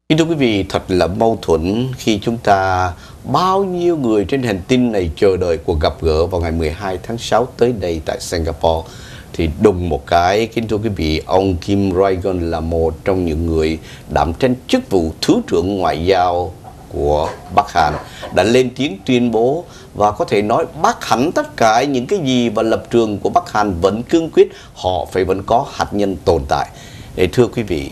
Thưa quý vị, thật là mâu thuẫn khi chúng ta bao nhiêu người trên hành tinh này chờ đợi cuộc gặp gỡ vào ngày 12 tháng 6 tới đây tại Singapore. Thì đùng một cái, kính thưa quý vị, ông Kim Jong-un là một trong những người đảm tranh chức vụ Thứ trưởng Ngoại giao của Bắc Hàn đã lên tiếng tuyên bố và có thể nói bác hẳn tất cả những cái gì và lập trường của Bắc Hàn vẫn cương quyết, họ phải vẫn có hạt nhân tồn tại. Để thưa quý vị,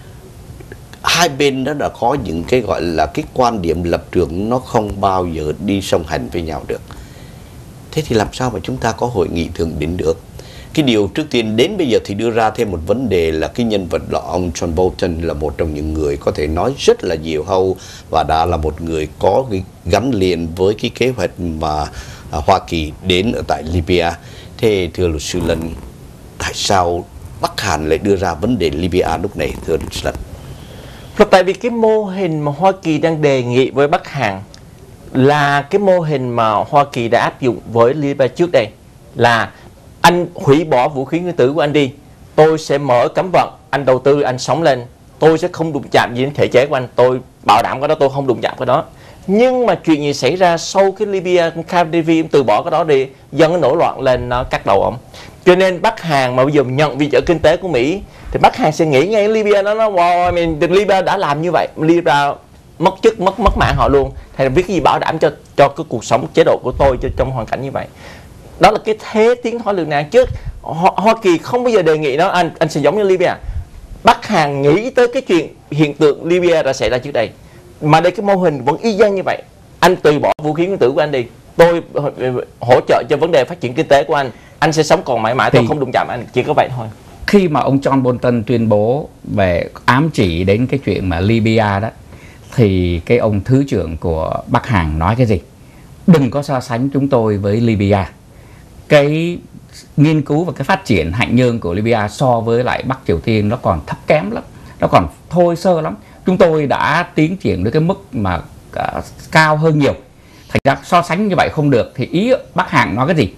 hai bên đó đã có những cái gọi là cái quan điểm lập trường nó không bao giờ đi song hành với nhau được. Thế thì làm sao mà chúng ta có hội nghị thượng đỉnh được? Cái điều trước tiên đến bây giờ thì đưa ra thêm một vấn đề là cái nhân vật là ông John Bolton là một trong những người có thể nói rất là diều hâu và đã là một người có cái gắn liền với cái kế hoạch mà Hoa Kỳ đến ở tại Libya. Thế thưa luật sư Lân, tại sao Bắc Hàn lại đưa ra vấn đề Libya lúc này, thưa luật sư Lân? Tại vì cái mô hình mà Hoa Kỳ đang đề nghị với Bắc Hàn là cái mô hình mà Hoa Kỳ đã áp dụng với Libya trước đây, là anh hủy bỏ vũ khí nguyên tử của anh đi, tôi sẽ mở cấm vận, anh đầu tư, anh sống lên, tôi sẽ không đụng chạm gì đến thể chế của anh, tôi bảo đảm cái đó, tôi không đụng chạm cái đó. Nhưng mà chuyện gì xảy ra sau cái Libya, Gaddafi từ bỏ cái đó đi, dân nó nổi loạn lên, nó cắt đầu ông. Cho nên Bắc Hàn mà bây giờ nhận viện trợ kinh tế của Mỹ thì Bắc Hàn sẽ nghĩ ngay Libya nó wow, Libya đã làm như vậy, Libya mất chức, mất mạng họ luôn. Thì biết cái gì bảo đảm cho cái cuộc sống chế độ của tôi trong hoàn cảnh như vậy. Đó là cái thế tiến thoái lưỡng nan. Chứ Hoa Kỳ không bao giờ đề nghị nó anh sẽ giống như Libya. Bắc Hàn nghĩ tới cái chuyện hiện tượng Libya đã xảy ra trước đây, mà đây cái mô hình vẫn y chang như vậy. Anh từ bỏ vũ khí nguyên tử của anh đi, tôi hỗ trợ cho vấn đề phát triển kinh tế của anh sẽ sống còn mãi mãi, tôi không đụng chạm anh, chỉ có vậy thôi. Khi mà ông John Bolton tuyên bố về ám chỉ đến cái chuyện mà Libya đó, thì cái ông Thứ trưởng của Bắc Hàn nói cái gì? Đừng có so sánh chúng tôi với Libya. Cái nghiên cứu và cái phát triển hạt nhân của Libya so với lại Bắc Triều Tiên nó còn thấp kém lắm, nó còn thô sơ lắm. Chúng tôi đã tiến triển đến cái mức mà cao hơn nhiều. Thành ra so sánh như vậy không được. Thì ý Bắc Hàn nói cái gì?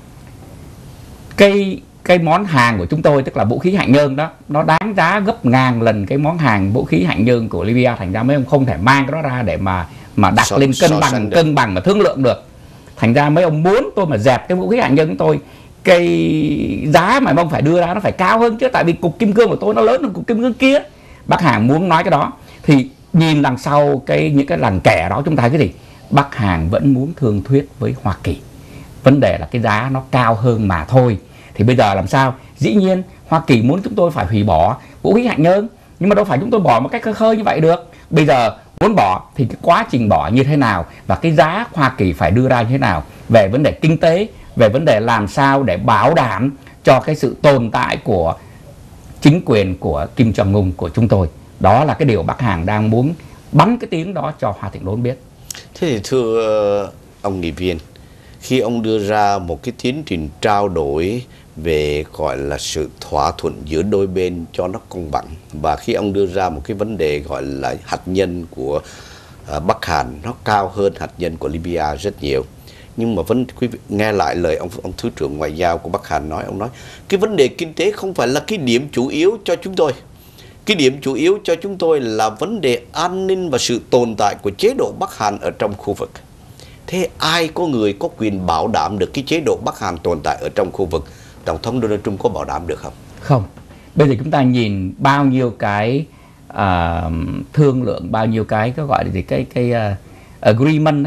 Cái món hàng của chúng tôi, tức là vũ khí hạt nhân đó, nó đáng giá gấp ngàn lần cái món hàng vũ khí hạt nhân của Libya. Thành ra mấy ông không thể mang cái đó ra để mà đặt lên cân bằng mà thương lượng được. Thành ra mấy ông muốn tôi mà dẹp cái vũ khí hạt nhân của tôi, cái giá mà ông phải đưa ra nó phải cao hơn chứ, tại vì cục kim cương của tôi nó lớn hơn cục kim cương kia. Bắc Hàn muốn nói cái đó. Thì nhìn đằng sau những cái lằn kẻ đó, chúng ta cái gì? Bắc Hàn vẫn muốn thương thuyết với Hoa Kỳ. Vấn đề là cái giá nó cao hơn mà thôi. Thì bây giờ làm sao? Dĩ nhiên Hoa Kỳ muốn chúng tôi phải hủy bỏ vũ khí hạt nhân, nhưng mà đâu phải chúng tôi bỏ một cách khơi khơi như vậy được. Bây giờ muốn bỏ thì cái quá trình bỏ như thế nào, và cái giá Hoa Kỳ phải đưa ra như thế nào, về vấn đề kinh tế, về vấn đề làm sao để bảo đảm cho cái sự tồn tại của chính quyền của Kim Jong-un của chúng tôi. Đó là cái điều Bắc Hàn đang muốn bắn cái tiếng đó cho Hoa Thịnh Đốn biết. Thế thì thưa ông nghị viên, khi ông đưa ra một cái tiến trình trao đổi về gọi là sự thỏa thuận giữa đôi bên cho nó công bằng, và khi ông đưa ra một cái vấn đề gọi là hạt nhân của Bắc Hàn nó cao hơn hạt nhân của Libya rất nhiều, nhưng mà quý vị nghe lại lời ông Thứ trưởng Ngoại giao của Bắc Hàn nói, ông nói cái vấn đề kinh tế không phải là cái điểm chủ yếu cho chúng tôi. Cái điểm chủ yếu cho chúng tôi là vấn đề an ninh và sự tồn tại của chế độ Bắc Hàn ở trong khu vực. Thế ai có người có quyền bảo đảm được cái chế độ Bắc Hàn tồn tại ở trong khu vực? Tổng thống Donald Trump có bảo đảm được không? Không. Bây giờ chúng ta nhìn bao nhiêu cái thương lượng, bao nhiêu cái gọi là gì, cái agreement,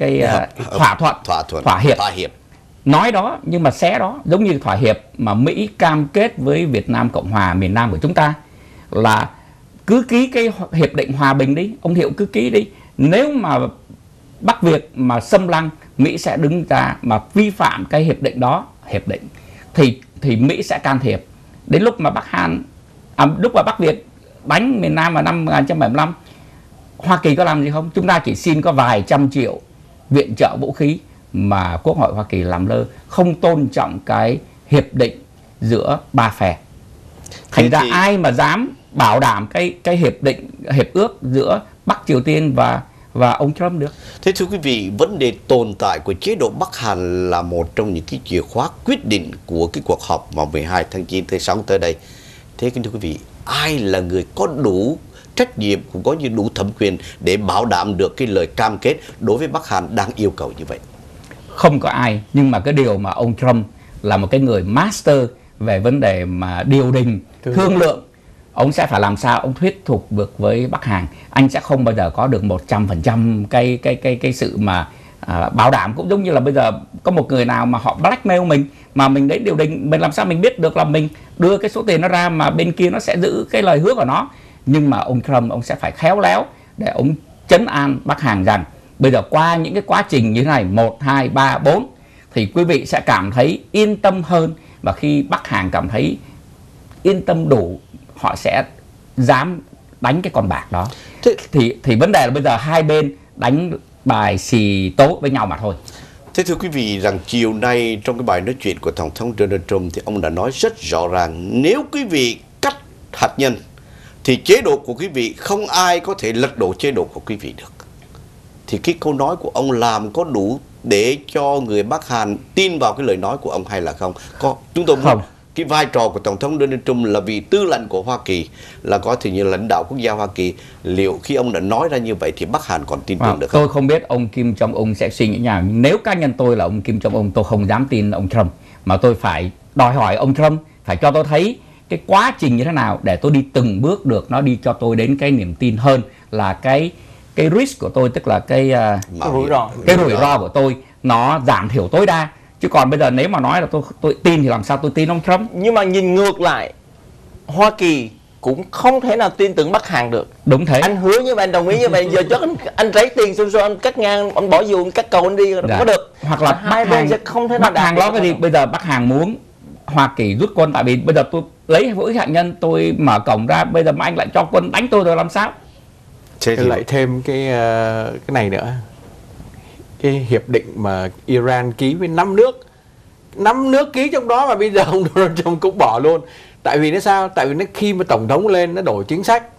thỏa hiệp. Nói đó nhưng mà xé đó, giống như thỏa hiệp mà Mỹ cam kết với Việt Nam Cộng hòa miền Nam của chúng ta là cứ ký cái hiệp định hòa bình đi, ông Thiệu cứ ký đi. Nếu mà Bắc Việt mà xâm lăng, Mỹ sẽ đứng ra mà vi phạm cái hiệp định đó, thì Mỹ sẽ can thiệp. Đến lúc mà lúc mà Bắc Việt đánh miền Nam vào năm 1975, Hoa Kỳ có làm gì không? Chúng ta chỉ xin có vài trăm triệu viện trợ vũ khí mà Quốc hội Hoa Kỳ làm lơ, không tôn trọng cái hiệp định giữa ba phe. Thành ra ai mà dám bảo đảm cái hiệp ước giữa Bắc Triều Tiên và ông Trump được. Thế thưa quý vị, vấn đề tồn tại của chế độ Bắc Hàn là một trong những cái chìa khóa quyết định của cái cuộc họp vào 12 tháng 9 tới 6 tới đây. Thế kính thưa quý vị, ai là người có đủ trách nhiệm, cũng có như đủ thẩm quyền để bảo đảm được cái lời cam kết đối với Bắc Hàn đang yêu cầu như vậy? Không có ai, nhưng mà cái điều mà ông Trump là một cái người master về vấn đề mà điều đình, thương lượng, ông sẽ phải làm sao ông thuyết phục được với Bắc Hàn. Anh sẽ không bao giờ có được 100% cái sự mà bảo đảm. Cũng giống như là bây giờ có một người nào mà họ blackmail mình mà mình đến điều đình, mình làm sao mình biết được là mình đưa cái số tiền nó ra mà bên kia nó sẽ giữ cái lời hứa của nó. Nhưng mà ông Trump ông sẽ phải khéo léo để ông trấn an Bắc Hàn rằng bây giờ qua những cái quá trình như thế này 1, 2, 3, 4 thì quý vị sẽ cảm thấy yên tâm hơn, và khi Bắc Hàn cảm thấy yên tâm đủ, họ sẽ dám đánh cái con bạc đó. Thì vấn đề là bây giờ hai bên đánh bài xì tố với nhau mà thôi. Thế thưa quý vị, rằng chiều nay trong cái bài nói chuyện của Tổng thống Donald Trump thì ông đã nói rất rõ ràng, nếu quý vị cắt hạt nhân thì chế độ của quý vị không ai có thể lật đổ chế độ của quý vị được. Thì cái câu nói của ông làm có đủ để cho người Bắc Hàn tin vào cái lời nói của ông hay là không? Chúng tôi muốn cái vai trò của Tổng thống Donald Trump là vị tư lệnh của Hoa Kỳ, là có thể như lãnh đạo quốc gia Hoa Kỳ, liệu khi ông đã nói ra như vậy thì Bắc Hàn còn tin tưởng được không? Tôi không biết ông Kim Jong Un sẽ suy nghĩ nào, nhưng nếu cá nhân tôi là ông Kim Jong Un, tôi không dám tin ông Trump, mà tôi phải đòi hỏi ông Trump phải cho tôi thấy cái quá trình như thế nào để tôi đi từng bước được, nó đi cho tôi đến cái niềm tin hơn là cái risk của tôi, tức là cái rủi ro của tôi nó giảm thiểu tối đa. Chứ còn bây giờ nếu mà nói là tôi tin thì làm sao tôi tin ông Trump? Nhưng mà nhìn ngược lại, Hoa Kỳ cũng không thể nào tin tưởng Bắc Hàn được. Đúng thế. Anh hứa như vậy, anh đồng ý như vậy, giờ cho anh lấy tiền xong rồi anh cắt ngang, anh bỏ dù, anh cắt cầu anh đi có được. Hoặc là hai bên sẽ không thể nào Bắc Hàn đó cái gì? Bây giờ Bắc Hàn muốn Hoa Kỳ rút quân, tại vì bây giờ tôi lấy vũ khí hạt nhân, tôi mở cổng ra, bây giờ mà anh lại cho quân đánh tôi rồi làm sao? Thế thì lại thêm cái này nữa, cái hiệp định mà Iran ký với 5 nước ký trong đó mà bây giờ ông Donald Trump cũng bỏ luôn. Tại vì nó sao? Tại vì nó khi mà tổng thống lên nó đổi chính sách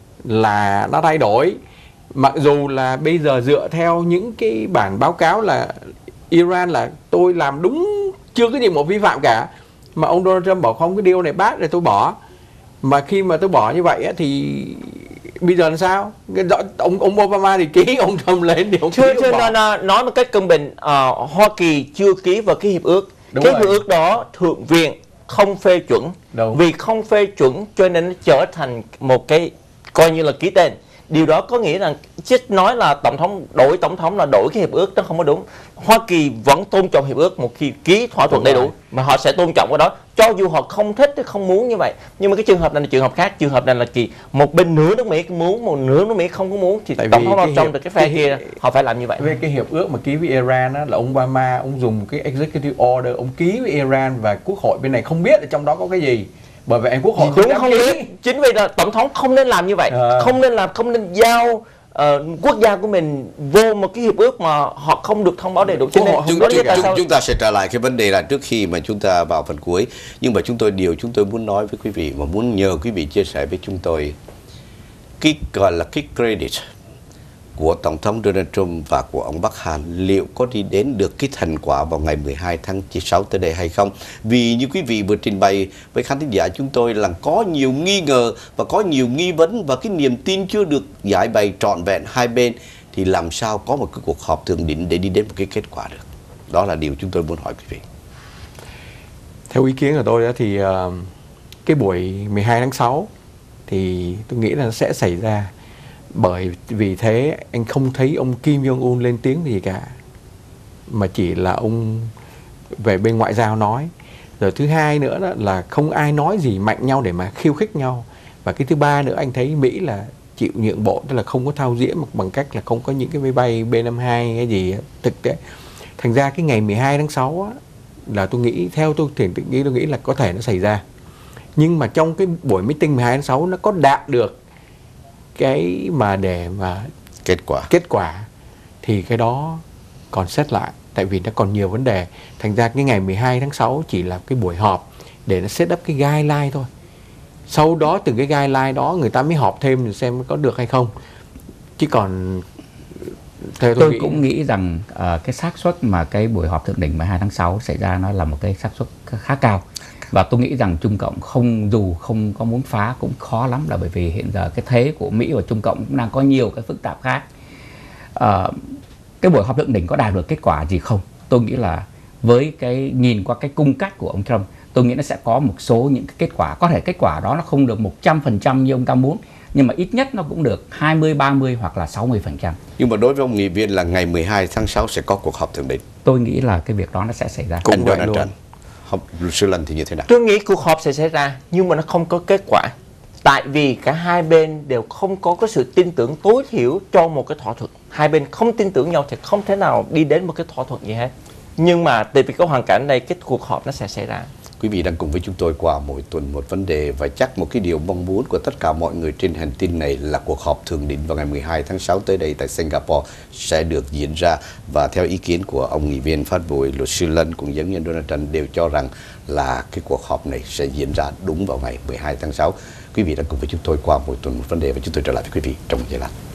là nó thay đổi, mặc dù là bây giờ dựa theo những cái bản báo cáo là Iran là tôi làm đúng, chưa có gì một vi phạm cả, mà ông Donald Trump bảo không, cái deal này bác rồi tôi bỏ. Mà khi mà tôi bỏ như vậy á, thì bây giờ làm sao? Ông Obama thì ký, ông Trump lên thì ông ký, ông bỏ. Nói một cách công bình, Hoa Kỳ chưa ký vào cái hiệp ước. Cái hiệp ước đó Thượng viện không phê chuẩn. Vì không phê chuẩn cho nên nó trở thành một cái coi như là ký tên. Điều đó có nghĩa rằng chứ nói là đổi tổng thống là đổi cái hiệp ước, đó không có đúng. Hoa Kỳ vẫn tôn trọng hiệp ước một khi ký thỏa thuận đầy đủ, mà họ sẽ tôn trọng cái đó cho dù họ không thích hay không muốn như vậy. Nhưng mà cái trường hợp này là trường hợp khác. Trường hợp này là một bên nửa nước Mỹ muốn, một nửa nước Mỹ không có muốn, thì tổng thống Donald Trump cái phe kia họ phải làm như vậy. Về cái hiệp ước mà ký với Iran á, là ông Obama ông dùng cái executive order ông ký với Iran, và quốc hội bên này không biết ở trong đó có cái gì. Bởi vậy quốc hội không biết. Chính vì là tổng thống không nên làm như vậy, không nên giao quốc gia của mình vô một cái hiệp ước mà họ không được thông báo đầy đủ. Chúng ta sẽ trở lại cái vấn đề là trước khi mà chúng ta vào phần cuối, nhưng mà chúng tôi muốn nói với quý vị và muốn nhờ quý vị chia sẻ với chúng tôi cái gọi là cái credit của Tổng thống Donald Trump và của ông Bắc Hàn liệu có đi đến được cái thành quả vào ngày 12 tháng 6 tới đây hay không? Vì như quý vị vừa trình bày với khán thính giả chúng tôi là có nhiều nghi ngờ và có nhiều nghi vấn, và cái niềm tin chưa được giải bày trọn vẹn hai bên, thì làm sao có một cái cuộc họp thượng đỉnh để đi đến một cái kết quả được? Đó là điều chúng tôi muốn hỏi quý vị. Theo ý kiến của tôi đó thì cái buổi 12 tháng 6 thì tôi nghĩ là nó sẽ xảy ra. Bởi vì thế anh không thấy ông Kim Jong Un lên tiếng gì cả, mà chỉ là ông về bên ngoại giao nói. Rồi thứ hai nữa đó là không ai nói gì mạnh nhau để mà khiêu khích nhau. Và cái thứ ba nữa anh thấy Mỹ là chịu nhượng bộ, tức là không có thao diễn bằng cách là không có những cái máy bay B-52 hay gì thực tế. Thành ra cái ngày 12 tháng 6 á, là tôi nghĩ, theo tôi nghĩ là có thể nó xảy ra. Nhưng mà trong cái buổi meeting 12 tháng 6 nó có đạt được cái mà để mà kết quả thì cái đó còn xét lại, tại vì nó còn nhiều vấn đề. Thành ra cái ngày 12 tháng 6 chỉ là cái buổi họp để nó set up cái guideline thôi. Sau đó từ cái guideline đó người ta mới họp thêm để xem có được hay không. Chứ còn theo tôi cũng nghĩ rằng cái xác suất mà cái buổi họp thượng đỉnh 12 tháng 6 xảy ra nó là một cái xác suất khá cao. Và tôi nghĩ rằng Trung Cộng dù không có muốn phá cũng khó lắm, là bởi vì hiện giờ cái thế của Mỹ và Trung Cộng cũng đang có nhiều cái phức tạp khác. Cái buổi họp thượng đỉnh có đạt được kết quả gì không? Tôi nghĩ là với cái nhìn qua cái cung cách của ông Trump, tôi nghĩ nó sẽ có một số những cái kết quả. Có thể kết quả đó nó không được 100% như ông ta muốn, nhưng mà ít nhất nó cũng được 20, 30 hoặc là 60%. Nhưng mà đối với ông nghị viên là ngày 12 tháng 6 sẽ có cuộc họp thượng đỉnh. Tôi nghĩ là cái việc đó nó sẽ xảy ra. Anh Donald Trump, luật sư Lân thì như thế nào? Tôi nghĩ cuộc họp sẽ xảy ra nhưng mà nó không có kết quả. Tại vì cả hai bên đều không có cái sự tin tưởng tối thiểu cho một cái thỏa thuận. Hai bên không tin tưởng nhau thì không thể nào đi đến một cái thỏa thuận gì hết. Nhưng mà tại vì cái hoàn cảnh này, cái cuộc họp nó sẽ xảy ra. Quý vị đang cùng với chúng tôi qua mỗi tuần một vấn đề, và chắc một cái điều mong muốn của tất cả mọi người trên hành tinh này là cuộc họp thượng đỉnh vào ngày 12 tháng 6 tới đây tại Singapore sẽ được diễn ra. Và theo ý kiến của ông nghị viên phát bồi, luật sư Lân cũng giống như Donald Trump đều cho rằng là cái cuộc họp này sẽ diễn ra đúng vào ngày 12 tháng 6. Quý vị đang cùng với chúng tôi qua mỗi tuần một vấn đề, và chúng tôi trở lại với quý vị trong một giây lát.